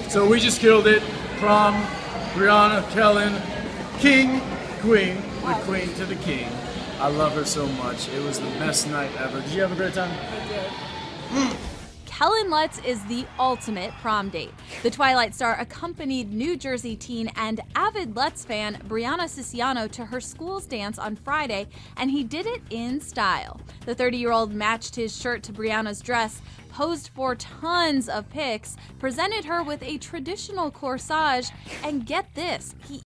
So we just killed it. Prom, Brianna, Kellan, king, queen, the queen to the king. I love her so much. It was the best night ever. Did you have a great time? I did. Kellan Lutz is the ultimate prom date. The Twilight star accompanied New Jersey teen and avid Lutz fan Brianna Siciano to her school's dance on Friday, and he did it in style. The 30-year-old matched his shirt to Brianna's dress, posed for tons of pics, presented her with a traditional corsage, and get this, he